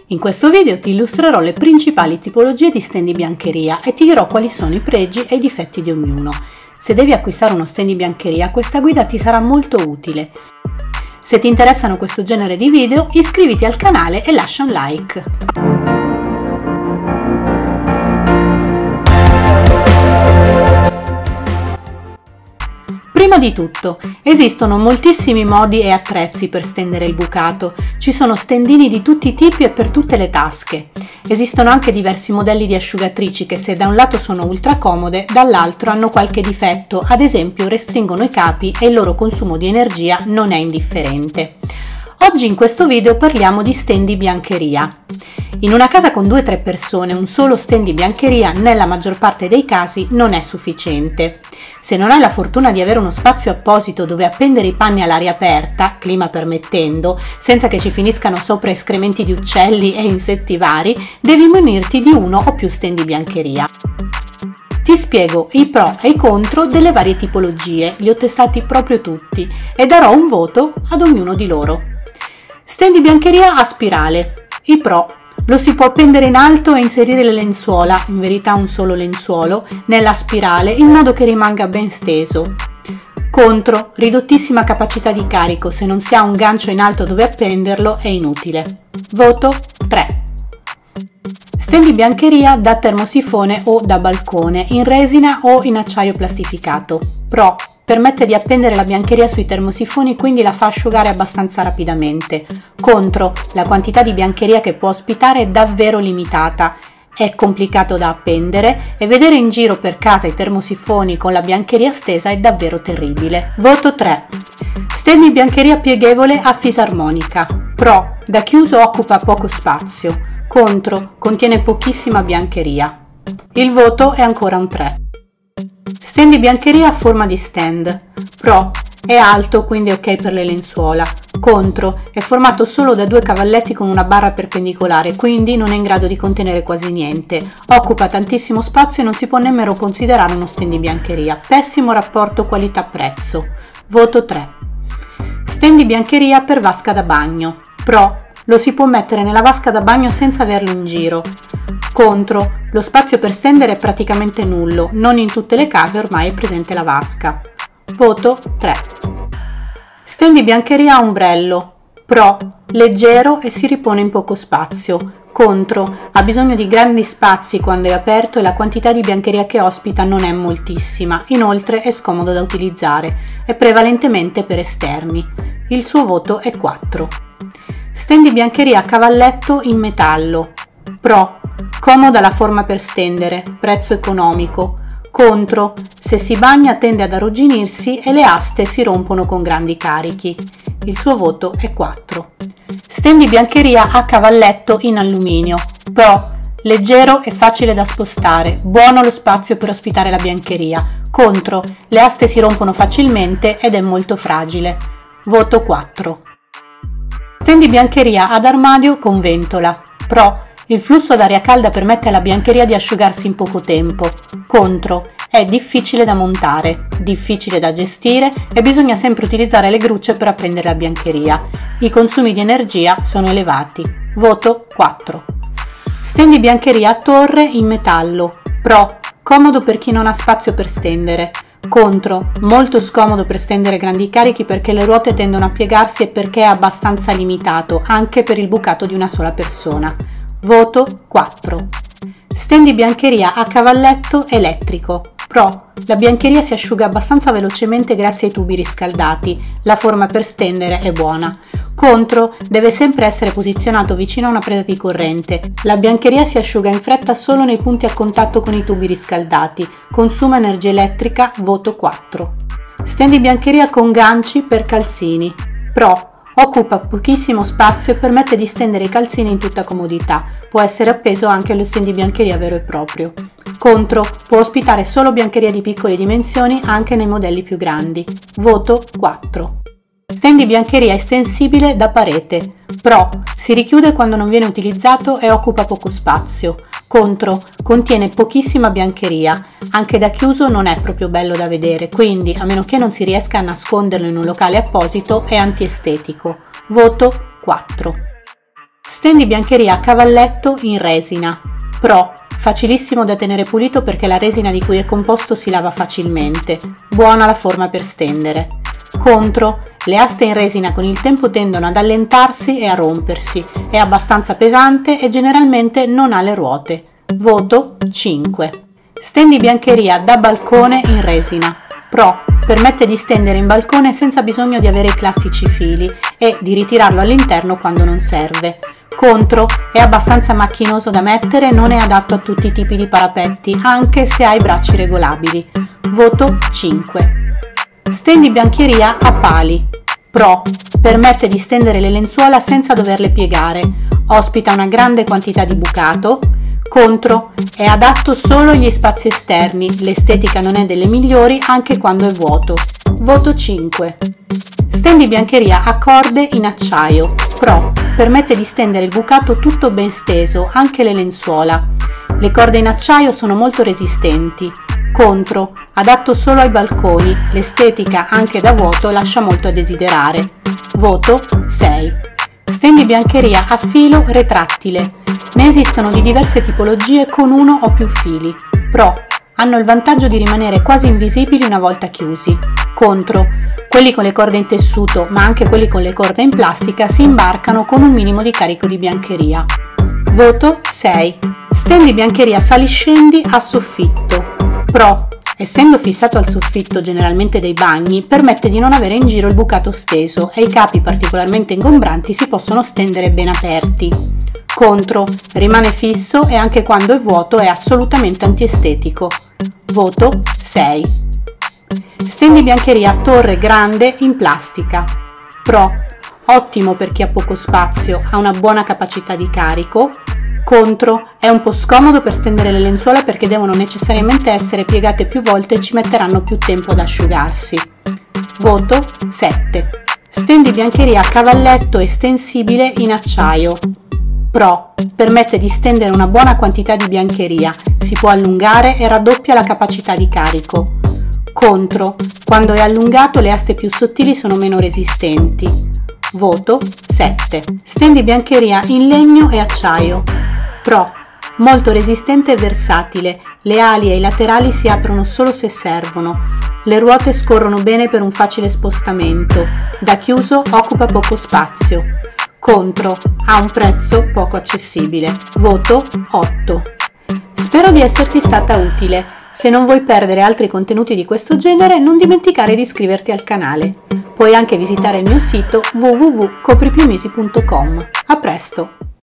In questo video ti illustrerò le principali tipologie di stand di biancheria e ti dirò quali sono i pregi e i difetti di ognuno. Se devi acquistare uno stand di biancheria, questa guida ti sarà molto utile. Se ti interessano questo genere di video, iscriviti al canale e lascia un like. Prima di tutto, esistono moltissimi modi e attrezzi per stendere il bucato. Ci sono stendini di tutti i tipi e per tutte le tasche. Esistono anche diversi modelli di asciugatrici che, se da un lato sono ultra comode, dall'altro hanno qualche difetto, ad esempio restringono i capi e il loro consumo di energia non è indifferente. Oggi in questo video parliamo di stand di biancheria. In una casa con 2-3 persone un solo stand di biancheria nella maggior parte dei casi non è sufficiente. Se non hai la fortuna di avere uno spazio apposito dove appendere i panni all'aria aperta, clima permettendo, senza che ci finiscano sopra escrementi di uccelli e insetti vari, devi munirti di uno o più stand di biancheria. Ti spiego i pro e i contro delle varie tipologie, li ho testati proprio tutti e darò un voto ad ognuno di loro. Stand di biancheria a spirale. I pro: lo si può appendere in alto e inserire le lenzuola, in verità un solo lenzuolo, nella spirale in modo che rimanga ben steso. Contro: ridottissima capacità di carico, se non si ha un gancio in alto dove appenderlo è inutile. Voto 3. Stand di biancheria da termosifone o da balcone, in resina o in acciaio plastificato. Pro: permette di appendere la biancheria sui termosifoni, quindi la fa asciugare abbastanza rapidamente. Contro: la quantità di biancheria che può ospitare è davvero limitata. È complicato da appendere e vedere in giro per casa i termosifoni con la biancheria stesa è davvero terribile. Voto 3. Stand di biancheria pieghevole a fisarmonica. Pro: da chiuso occupa poco spazio. Contro: contiene pochissima biancheria. Il voto è ancora un 3. Stand di biancheria a forma di stand. Pro: è alto, quindi è ok per le lenzuola. Contro: è formato solo da 2 cavalletti con una barra perpendicolare, quindi non è in grado di contenere quasi niente. Occupa tantissimo spazio e non si può nemmeno considerare uno stand di biancheria. Pessimo rapporto qualità-prezzo. Voto 3. Stand di biancheria per vasca da bagno. Pro: lo si può mettere nella vasca da bagno senza averlo in giro. Contro: lo spazio per stendere è praticamente nullo, non in tutte le case ormai è presente la vasca. Voto 3. Stand di biancheria a ombrello. Pro: leggero e si ripone in poco spazio. Contro: ha bisogno di grandi spazi quando è aperto e la quantità di biancheria che ospita non è moltissima, inoltre è scomodo da utilizzare, è prevalentemente per esterni. Il suo voto è 4. Stand di biancheria a cavalletto in metallo. Pro: comoda la forma per stendere, prezzo economico. Contro: se si bagna tende ad arrugginirsi e le aste si rompono con grandi carichi. Il suo voto è 4. Stand di biancheria a cavalletto in alluminio. Pro: leggero e facile da spostare, buono lo spazio per ospitare la biancheria. Contro: le aste si rompono facilmente ed è molto fragile. Voto 4. Stand di biancheria ad armadio con ventola. Pro: il flusso d'aria calda permette alla biancheria di asciugarsi in poco tempo. Contro: è difficile da montare, difficile da gestire e bisogna sempre utilizzare le grucce per appendere la biancheria. I consumi di energia sono elevati. Voto 4. Stand di biancheria a torre in metallo. Pro: comodo per chi non ha spazio per stendere. Contro: molto scomodo per stendere grandi carichi perché le ruote tendono a piegarsi e perché è abbastanza limitato, anche per il bucato di una sola persona. Voto 4. Stand di biancheria a cavalletto elettrico. Pro: la biancheria si asciuga abbastanza velocemente grazie ai tubi riscaldati, la forma per stendere è buona. Contro: deve sempre essere posizionato vicino a una presa di corrente. La biancheria si asciuga in fretta solo nei punti a contatto con i tubi riscaldati. Consuma energia elettrica. Voto 4. Stand di biancheria con ganci per calzini. Pro: occupa pochissimo spazio e permette di stendere i calzini in tutta comodità. Può essere appeso anche allo stand di biancheria vero e proprio. Contro: può ospitare solo biancheria di piccole dimensioni anche nei modelli più grandi. Voto 4. Stand di biancheria estensibile da parete. Pro: si richiude quando non viene utilizzato e occupa poco spazio. Contro: contiene pochissima biancheria. Anche da chiuso non è proprio bello da vedere, quindi a meno che non si riesca a nasconderlo in un locale apposito è antiestetico. Voto 4. Stendibiancheria a cavalletto in resina. Pro: facilissimo da tenere pulito perché la resina di cui è composto si lava facilmente. Buona la forma per stendere. Contro: le aste in resina con il tempo tendono ad allentarsi e a rompersi. È abbastanza pesante e generalmente non ha le ruote. Voto 5. Stendibiancheria da balcone in resina. Pro: permette di stendere in balcone senza bisogno di avere i classici fili e di ritirarlo all'interno quando non serve. Contro: è abbastanza macchinoso da mettere e non è adatto a tutti i tipi di parapetti, anche se ha i bracci regolabili. Voto 5. Stendibiancheria a pali. Pro: permette di stendere le lenzuola senza doverle piegare. Ospita una grande quantità di bucato. Contro: è adatto solo agli spazi esterni, l'estetica non è delle migliori anche quando è vuoto. Voto 5. Stendibiancheria a corde in acciaio. Pro: permette di stendere il bucato tutto ben steso, anche le lenzuola. Le corde in acciaio sono molto resistenti. Contro: adatto solo ai balconi, l'estetica anche da vuoto lascia molto a desiderare. Voto 6. Stendibiancheria a filo retrattile. Ne esistono di diverse tipologie con uno o più fili. Pro: hanno il vantaggio di rimanere quasi invisibili una volta chiusi. Contro: quelli con le corde in tessuto, ma anche quelli con le corde in plastica, si imbarcano con un minimo di carico di biancheria. Voto 6. Stendibiancheria saliscendi a soffitto. Pro: essendo fissato al soffitto generalmente dei bagni, permette di non avere in giro il bucato steso e i capi particolarmente ingombranti si possono stendere ben aperti. Contro: rimane fisso e anche quando è vuoto è assolutamente antiestetico. Voto 6. Stendibiancheria a torre grande in plastica. Pro: ottimo per chi ha poco spazio, ha una buona capacità di carico. Contro: è un po' scomodo per stendere le lenzuola perché devono necessariamente essere piegate più volte e ci metteranno più tempo ad asciugarsi. Voto 7. Stendibiancheria a cavalletto estensibile in acciaio. Pro: permette di stendere una buona quantità di biancheria, si può allungare e raddoppia la capacità di carico. Contro: quando è allungato le aste più sottili sono meno resistenti. Voto 7. Stendibiancheria in legno e acciaio. Pro: molto resistente e versatile, le ali e i laterali si aprono solo se servono. Le ruote scorrono bene per un facile spostamento. Da chiuso occupa poco spazio. Contro: ha un prezzo poco accessibile. Voto 8. Spero di esserti stata utile. Se non vuoi perdere altri contenuti di questo genere, non dimenticare di iscriverti al canale. Puoi anche visitare il mio sito www.copripiumisi.com. A presto!